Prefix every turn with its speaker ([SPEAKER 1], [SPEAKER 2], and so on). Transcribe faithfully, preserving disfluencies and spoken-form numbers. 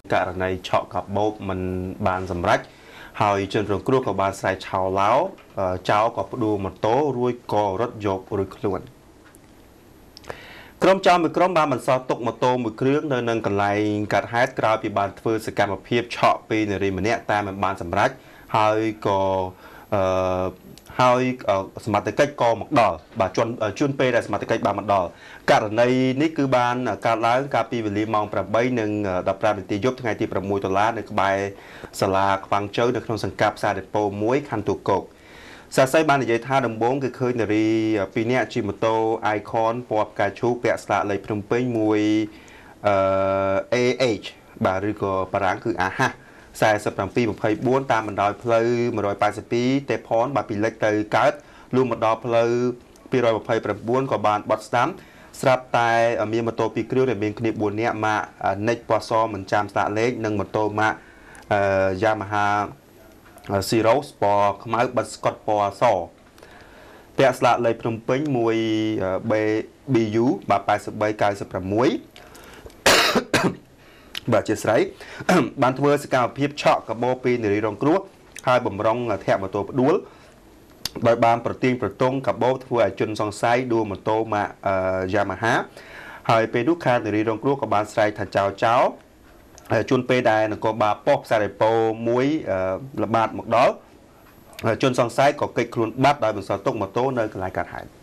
[SPEAKER 1] ករណីឆក់កាបូបមិនបានសម្រេចហើយជនរងគ្រោះក៏បានស្រែកឆោឡោចៅក៏ផ្ដួលម៉ូតូរួចក៏រត់យករួចខ្លួនក្រុមចៅមួយក្រុមបានបន្សល់ទុកម៉ូតូមួយគ្រឿងនៅនឹងកន្លែងកាត់ហេតុក្រោយពីបានធ្វើសកម្មភាពឆក់ពីនារីម្នាក់តែមិនបានសម្រេចហើយក៏អឺហើយសមត្ថកិច្ចក៏មកដល់បាទជួនជួនពេលដែលសមត្ថកិច្ចបានមកដល់ករណីនេះគឺបានកើតឡើងកាលពីវេលាម៉ោង ប្រាំបី និង ដប់ប្រាំ នាទីយប់ថ្ងៃទី ប្រាំមួយ តុលានៅក្បែរសាលាខ្វាំងជូវនៅក្នុងសង្កាត់ផ្សារដេប៉ូមួយខណ្ឌទូកោកសាស័យបាននិយាយថាដំបូងគឺឃើញនារីពីរនាក់ជិះម៉ូតូ Icon ពណ៌ផ្កាឈូកពាក់ស្លាកលេខភ្នំពេញមួយអឺ เอ เอช បាទឬក៏បារាំងគឺ អាហាស សែសិបប្រាំពីរ ម្ភៃបួន តាមបណ្ដោយផ្លូវ មួយរយប៉ែតសិបពីរ ទេផនបាទពីលិចទៅកើតលុះមកដល់ផ្លូវ ពីររយម្ភៃប្រាំបួន ក៏បានបត់ស្ដាំស្រាប់តែមានម៉ូតូពីរគ្រឿងដែលមានគ្នាបួននាក់ម៉ាក Next ពណ៌សមិនចាំស្លាកលេខនិងម៉ូតូម៉ាក Yamaha Zero ពណ៌ខ្មៅបិទស្កុតពណ៌សពាក់ស្លាកលេខភ្នំពេញមួយ ប៊ី យូ បាទ แปดสิบสาม เก้าสิบหก បាទជាស្រីបានធ្វើសកម្មភាពឆក់កាបូបពីនារីរងគ្រោះហើយបំរុងធាក់ម៉ូតូផ្ដួលដោយបានប្រទាញប្រទង់កាបូបធ្វើឲ្យជនសង្ស័យដួលម៉ូតូម៉ាក Yamaha ហើយពេលនោះខាងនារីរងគ្រោះក៏បានស្រែកថាចោលចោលជួនពេលដែលនគរបាលប៉ុស្តិ៍ផ្សារដេប៉ូមួយល្បាតមកដល់ជនសង្ស័យក៏កិច្ចខ្លួនបាត់ដោយបន្សល់ទុកម៉ូតូនៅកន្លែងកើតហេតុ